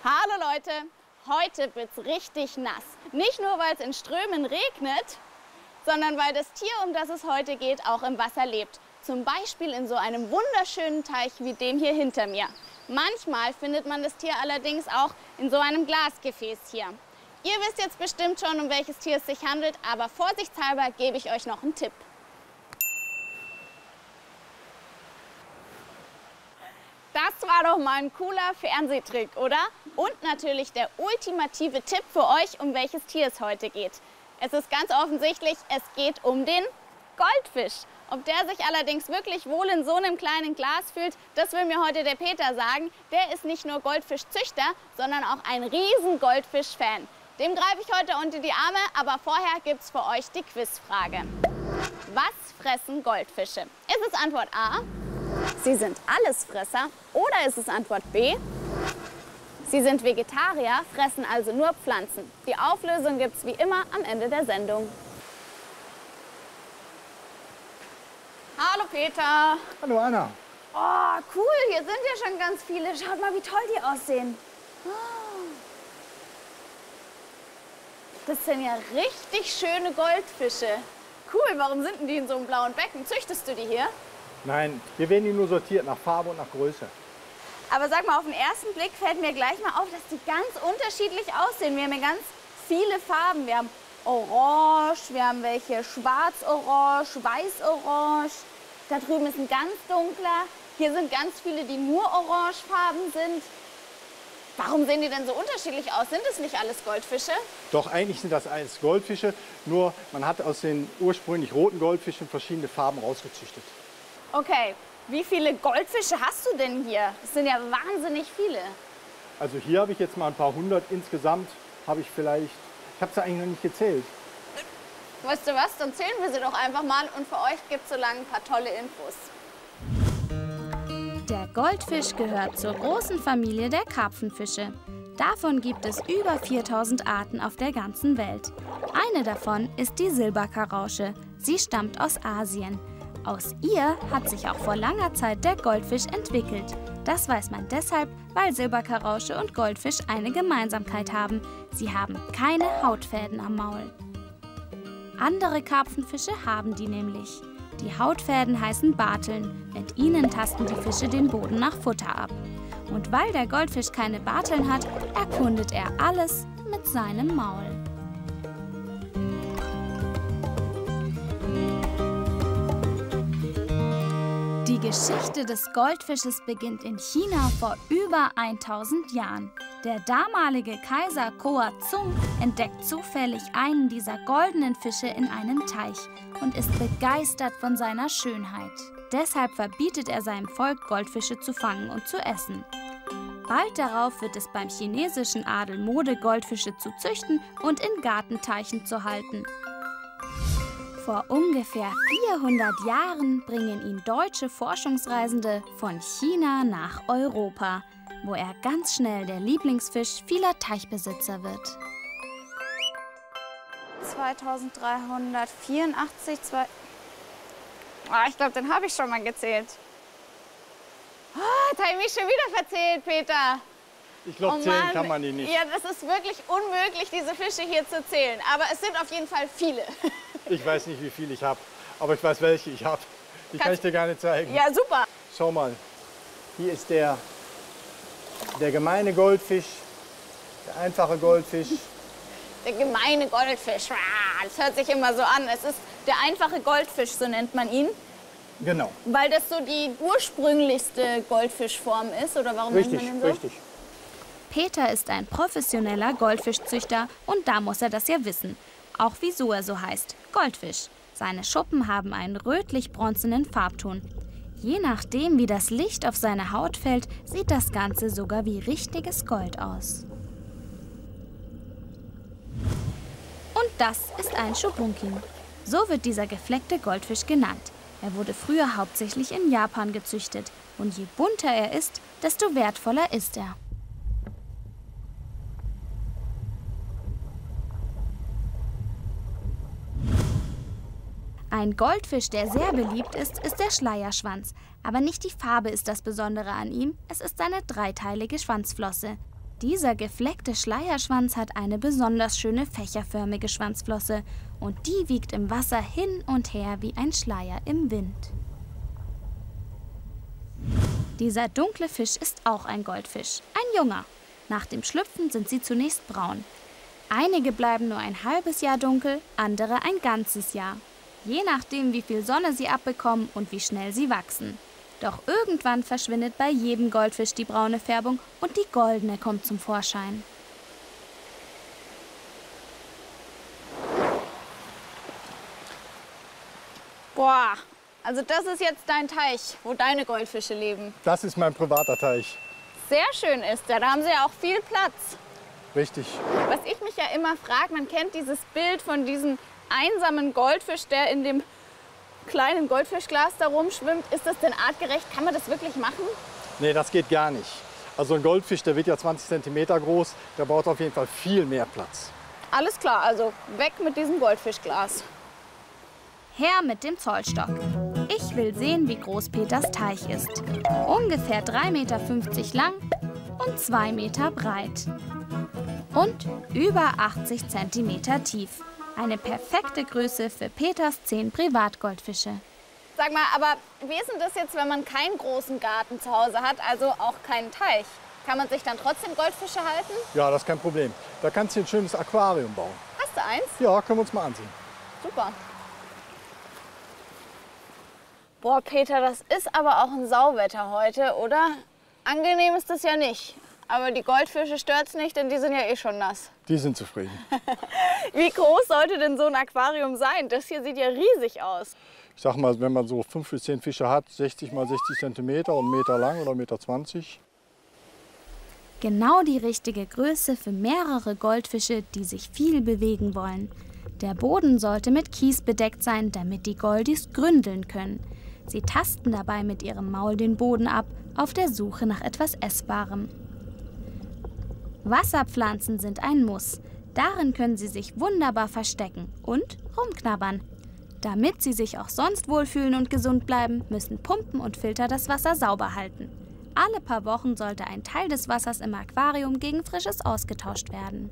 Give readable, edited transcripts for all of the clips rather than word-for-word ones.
Hallo Leute, heute wird's richtig nass. Nicht nur, weil es in Strömen regnet, sondern weil das Tier, um das es heute geht, auch im Wasser lebt. Zum Beispiel in so einem wunderschönen Teich wie dem hier hinter mir. Manchmal findet man das Tier allerdings auch in so einem Glasgefäß hier. Ihr wisst jetzt bestimmt schon, um welches Tier es sich handelt, aber vorsichtshalber gebe ich euch noch einen Tipp. Das war doch mal ein cooler Fernsehtrick, oder? Und natürlich der ultimative Tipp für euch, um welches Tier es heute geht. Es ist ganz offensichtlich, es geht um den Goldfisch. Ob der sich allerdings wirklich wohl in so einem kleinen Glas fühlt, das will mir heute der Peter sagen. Der ist nicht nur Goldfischzüchter, sondern auch ein riesen Goldfisch-Fan. Dem greife ich heute unter die Arme, aber vorher gibt es für euch die Quizfrage. Was fressen Goldfische? Ist es Antwort A? Sie sind Allesfresser, oder ist es Antwort B? Sie sind Vegetarier, fressen also nur Pflanzen. Die Auflösung gibt es wie immer am Ende der Sendung. Hallo Peter. Hallo Anna. Oh, cool, hier sind ja schon ganz viele. Schaut mal, wie toll die aussehen. Oh. Das sind ja richtig schöne Goldfische. Cool, warum sind denn die in so einem blauen Becken? Züchtest du die hier? Nein, hier werden die nur sortiert nach Farbe und nach Größe. Aber sag mal, auf den ersten Blick fällt mir gleich mal auf, dass die ganz unterschiedlich aussehen. Wir haben ja ganz viele Farben. Wir haben Orange, wir haben welche schwarz-orange, weiß-orange. Da drüben ist ein ganz dunkler. Hier sind ganz viele, die nur orangefarben sind. Warum sehen die denn so unterschiedlich aus? Sind das nicht alles Goldfische? Doch, eigentlich sind das alles Goldfische. Nur man hat aus den ursprünglich roten Goldfischen verschiedene Farben rausgezüchtet. Okay, wie viele Goldfische hast du denn hier? Das sind ja wahnsinnig viele. Also hier habe ich jetzt mal ein paar hundert. Insgesamt habe ich vielleicht, ich habe es eigentlich noch nicht gezählt. Weißt du was, dann zählen wir sie doch einfach mal und für euch gibt es so lange ein paar tolle Infos. Der Goldfisch gehört zur großen Familie der Karpfenfische. Davon gibt es über 4000 Arten auf der ganzen Welt. Eine davon ist die Silberkarausche. Sie stammt aus Asien. Aus ihr hat sich auch vor langer Zeit der Goldfisch entwickelt. Das weiß man deshalb, weil Silberkarausche und Goldfisch eine Gemeinsamkeit haben. Sie haben keine Hautfäden am Maul. Andere Karpfenfische haben die nämlich. Die Hautfäden heißen Barteln. Mit ihnen tasten die Fische den Boden nach Futter ab. Und weil der Goldfisch keine Barteln hat, erkundet er alles mit seinem Maul. Die Geschichte des Goldfisches beginnt in China vor über 1000 Jahren. Der damalige Kaiser Koa Zong entdeckt zufällig einen dieser goldenen Fische in einem Teich und ist begeistert von seiner Schönheit. Deshalb verbietet er seinem Volk, Goldfische zu fangen und zu essen. Bald darauf wird es beim chinesischen Adel Mode, Goldfische zu züchten und in Gartenteichen zu halten. Vor ungefähr 400 Jahren bringen ihn deutsche Forschungsreisende von China nach Europa, wo er ganz schnell der Lieblingsfisch vieler Teichbesitzer wird. 2384, ich glaube, den habe ich schon mal gezählt. Oh, jetzt habe ich mich schon wieder verzählt, Peter. Ich glaube, zählen kann man die nicht. Ja, das ist wirklich unmöglich, diese Fische hier zu zählen. Aber es sind auf jeden Fall viele. Ich weiß nicht, wie viel ich habe, aber ich weiß, welche ich habe. Die kann ich dir gar nicht zeigen. Ja, super. Schau mal, hier ist der gemeine Goldfisch, der einfache Goldfisch. Der gemeine Goldfisch, das hört sich immer so an. Es ist der einfache Goldfisch, so nennt man ihn. Genau. Weil das so die ursprünglichste Goldfischform ist, oder warum nennt man ihn so? Richtig. Peter ist ein professioneller Goldfischzüchter und da muss er das ja wissen. Auch wieso er so heißt, Goldfisch. Seine Schuppen haben einen rötlich-bronzenen Farbton. Je nachdem, wie das Licht auf seine Haut fällt, sieht das Ganze sogar wie richtiges Gold aus. Und das ist ein Shubunkin. So wird dieser gefleckte Goldfisch genannt. Er wurde früher hauptsächlich in Japan gezüchtet. Und je bunter er ist, desto wertvoller ist er. Ein Goldfisch, der sehr beliebt ist, ist der Schleierschwanz. Aber nicht die Farbe ist das Besondere an ihm, es ist seine dreiteilige Schwanzflosse. Dieser gefleckte Schleierschwanz hat eine besonders schöne fächerförmige Schwanzflosse und die wiegt im Wasser hin und her wie ein Schleier im Wind. Dieser dunkle Fisch ist auch ein Goldfisch, ein Junger. Nach dem Schlüpfen sind sie zunächst braun. Einige bleiben nur ein halbes Jahr dunkel, andere ein ganzes Jahr. Je nachdem, wie viel Sonne sie abbekommen und wie schnell sie wachsen. Doch irgendwann verschwindet bei jedem Goldfisch die braune Färbung und die goldene kommt zum Vorschein. Boah, also das ist jetzt dein Teich, wo deine Goldfische leben. Das ist mein privater Teich. Sehr schön ist der, da haben sie ja auch viel Platz. Richtig. Was ich mich ja immer frage, man kennt dieses Bild von diesem einsamen Goldfisch, der in dem kleinen Goldfischglas da rumschwimmt. Ist das denn artgerecht? Kann man das wirklich machen? Nee, das geht gar nicht. Also ein Goldfisch, der wird ja 20 cm groß, der braucht auf jeden Fall viel mehr Platz. Alles klar, also weg mit diesem Goldfischglas. Her mit dem Zollstock. Ich will sehen, wie groß Peters Teich ist. Ungefähr 3,50 Meter lang und 2 Meter breit. Und über 80 Zentimeter tief. Eine perfekte Größe für Peters 10 Privatgoldfische. Sag mal, aber wie ist denn das jetzt, wenn man keinen großen Garten zu Hause hat, also auch keinen Teich? Kann man sich dann trotzdem Goldfische halten? Ja, das ist kein Problem. Da kannst du ein schönes Aquarium bauen. Hast du eins? Ja, können wir uns mal ansehen. Super. Boah, Peter, das ist aber auch ein Sauwetter heute, oder? Angenehm ist das ja nicht. Aber die Goldfische stört's nicht, denn die sind ja eh schon nass. Die sind zufrieden. Wie groß sollte denn so ein Aquarium sein? Das hier sieht ja riesig aus. Ich sag mal, wenn man so 5 bis 10 Fische hat, 60 mal 60 cm und 1 Meter lang oder 1,20 Meter. Genau die richtige Größe für mehrere Goldfische, die sich viel bewegen wollen. Der Boden sollte mit Kies bedeckt sein, damit die Goldis gründeln können. Sie tasten dabei mit ihrem Maul den Boden ab, auf der Suche nach etwas Essbarem. Wasserpflanzen sind ein Muss. Darin können sie sich wunderbar verstecken und rumknabbern. Damit sie sich auch sonst wohlfühlen und gesund bleiben, müssen Pumpen und Filter das Wasser sauber halten. Alle paar Wochen sollte ein Teil des Wassers im Aquarium gegen Frisches ausgetauscht werden.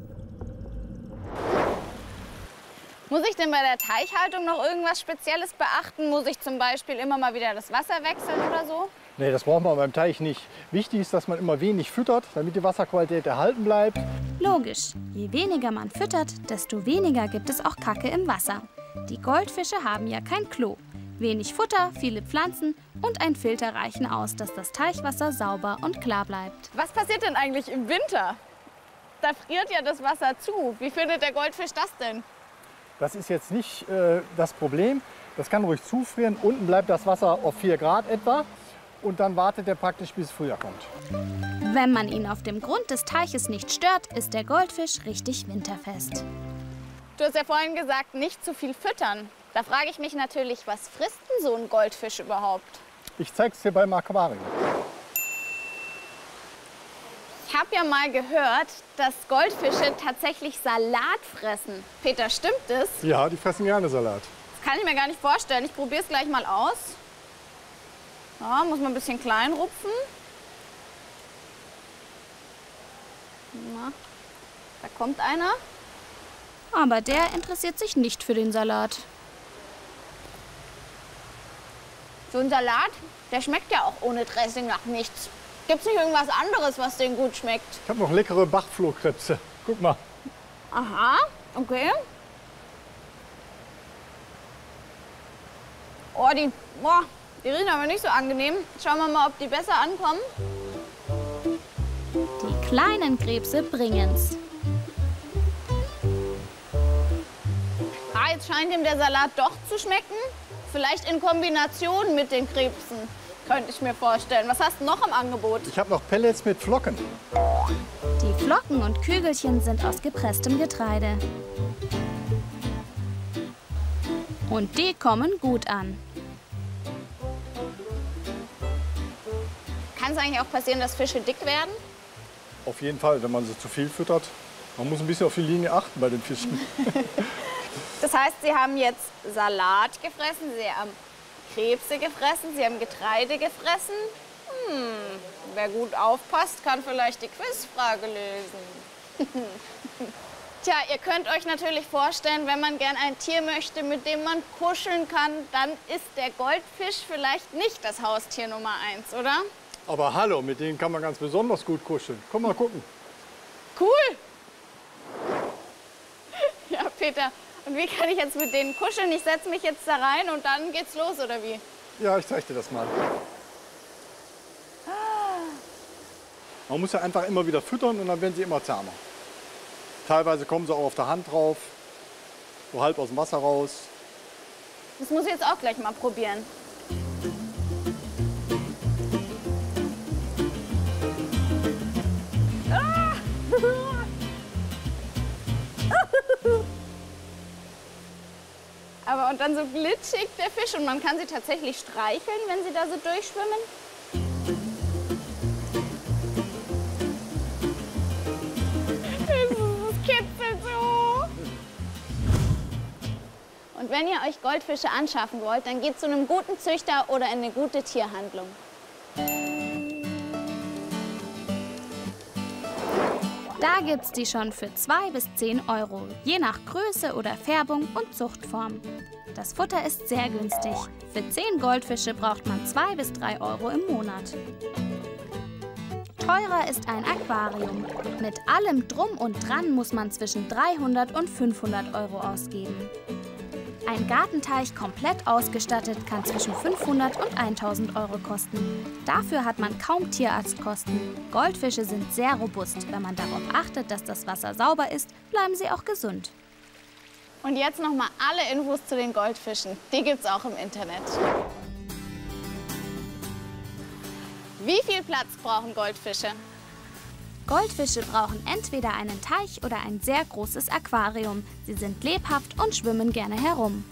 Muss ich denn bei der Teichhaltung noch irgendwas Spezielles beachten? Muss ich zum Beispiel immer mal wieder das Wasser wechseln oder so? Nee, das braucht man beim Teich nicht. Wichtig ist, dass man immer wenig füttert, damit die Wasserqualität erhalten bleibt. Logisch, je weniger man füttert, desto weniger gibt es auch Kacke im Wasser. Die Goldfische haben ja kein Klo. Wenig Futter, viele Pflanzen und ein Filter reichen aus, dass das Teichwasser sauber und klar bleibt. Was passiert denn eigentlich im Winter? Da friert ja das Wasser zu. Wie findet der Goldfisch das denn? Das ist jetzt nicht das Problem. Das kann ruhig zufrieren. Unten bleibt das Wasser auf 4 Grad etwa. Und dann wartet er praktisch, bis Frühjahr kommt. Wenn man ihn auf dem Grund des Teiches nicht stört, ist der Goldfisch richtig winterfest. Du hast ja vorhin gesagt, nicht zu viel füttern. Da frage ich mich natürlich, was frisst denn so ein Goldfisch überhaupt? Ich zeige es dir beim Aquarium. Ich habe ja mal gehört, dass Goldfische tatsächlich Salat fressen. Peter, stimmt das? Ja, die fressen gerne Salat. Das kann ich mir gar nicht vorstellen. Ich probiere es gleich mal aus. Ja, muss man ein bisschen klein rupfen. Na, da kommt einer. Aber der interessiert sich nicht für den Salat. So ein Salat, der schmeckt ja auch ohne Dressing nach nichts. Gibt's nicht irgendwas anderes, was den gut schmeckt? Ich habe noch leckere Bachflohkrebse. Guck mal. Aha, okay. Oh, die riechen aber nicht so angenehm. Schauen wir mal, ob die besser ankommen. Die kleinen Krebse bringen's. Ah, jetzt scheint ihm der Salat doch zu schmecken. Vielleicht in Kombination mit den Krebsen, könnte ich mir vorstellen. Was hast du noch im Angebot? Ich habe noch Pellets mit Flocken. Die Flocken und Kügelchen sind aus gepresstem Getreide. Und die kommen gut an. Kann es eigentlich auch passieren, dass Fische dick werden? Auf jeden Fall, wenn man sie zu viel füttert. Man muss ein bisschen auf die Linie achten bei den Fischen. Das heißt, Sie haben jetzt Salat gefressen, Sie haben Krebse gefressen, Sie haben Getreide gefressen. wer gut aufpasst, kann vielleicht die Quizfrage lösen. Tja, ihr könnt euch natürlich vorstellen, wenn man gern ein Tier möchte, mit dem man kuscheln kann, dann ist der Goldfisch vielleicht nicht das Haustier Nummer 1, oder? Aber hallo, mit denen kann man ganz besonders gut kuscheln. Komm mal gucken. Cool! Ja, Peter, und wie kann ich jetzt mit denen kuscheln? Ich setze mich jetzt da rein und dann geht's los, oder wie? Ja, ich zeige dir das mal. Man muss ja einfach immer wieder füttern und dann werden sie immer zahmer. Teilweise kommen sie auch auf der Hand drauf, so halb aus dem Wasser raus. Das muss ich jetzt auch gleich mal probieren. Ah! Aber und dann so glitschig der Fisch und man kann sie tatsächlich streicheln, wenn sie da so durchschwimmen. Das kitzelt so. Und wenn ihr euch Goldfische anschaffen wollt, dann geht zu einem guten Züchter oder in eine gute Tierhandlung. Da gibt's die schon für 2 bis 10 Euro, je nach Größe oder Färbung und Zuchtform. Das Futter ist sehr günstig. Für 10 Goldfische braucht man 2 bis 3 Euro im Monat. Teurer ist ein Aquarium. Mit allem Drum und Dran muss man zwischen 300 und 500 Euro ausgeben. Ein Gartenteich komplett ausgestattet kann zwischen 500 und 1000 Euro kosten. Dafür hat man kaum Tierarztkosten. Goldfische sind sehr robust. Wenn man darauf achtet, dass das Wasser sauber ist, bleiben sie auch gesund. Und jetzt noch mal alle Infos zu den Goldfischen. Die gibt's auch im Internet. Wie viel Platz brauchen Goldfische? Goldfische brauchen entweder einen Teich oder ein sehr großes Aquarium. Sie sind lebhaft und schwimmen gerne herum.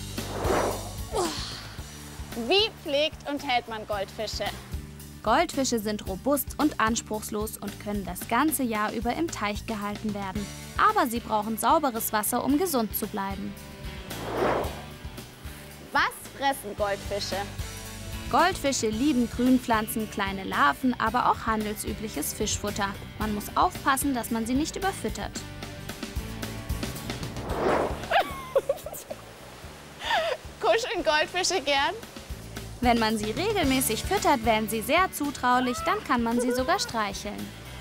Wie pflegt und hält man Goldfische? Goldfische sind robust und anspruchslos und können das ganze Jahr über im Teich gehalten werden. Aber sie brauchen sauberes Wasser, um gesund zu bleiben. Was fressen Goldfische? Goldfische lieben Grünpflanzen, kleine Larven, aber auch handelsübliches Fischfutter. Man muss aufpassen, dass man sie nicht überfüttert. Kuscheln Goldfische gern? Wenn man sie regelmäßig füttert, werden sie sehr zutraulich, dann kann man sie sogar streicheln.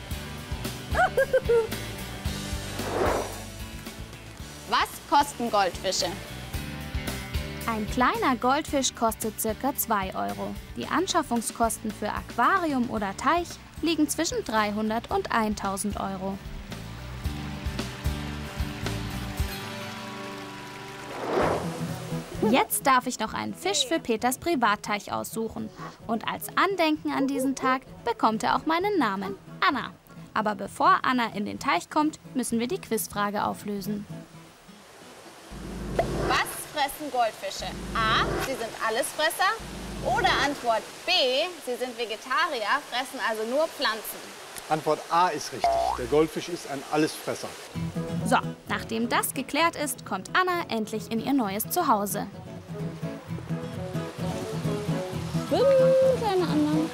Was kosten Goldfische? Ein kleiner Goldfisch kostet ca. 2 Euro. Die Anschaffungskosten für Aquarium oder Teich liegen zwischen 300 und 1000 Euro. Jetzt darf ich noch einen Fisch für Peters Privatteich aussuchen. Und als Andenken an diesen Tag bekommt er auch meinen Namen, Anna. Aber bevor Anna in den Teich kommt, müssen wir die Quizfrage auflösen. Was fressen Goldfische? A. Sie sind Allesfresser. Oder Antwort B. Sie sind Vegetarier, fressen also nur Pflanzen. Antwort A ist richtig. Der Goldfisch ist ein Allesfresser. So, nachdem das geklärt ist, kommt Anna endlich in ihr neues Zuhause. Kleine Anna.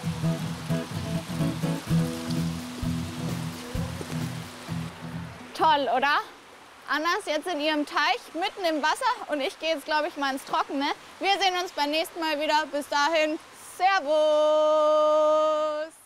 Toll, oder? Anna ist jetzt in ihrem Teich, mitten im Wasser und ich gehe jetzt, glaube ich, mal ins Trockene. Wir sehen uns beim nächsten Mal wieder. Bis dahin, Servus!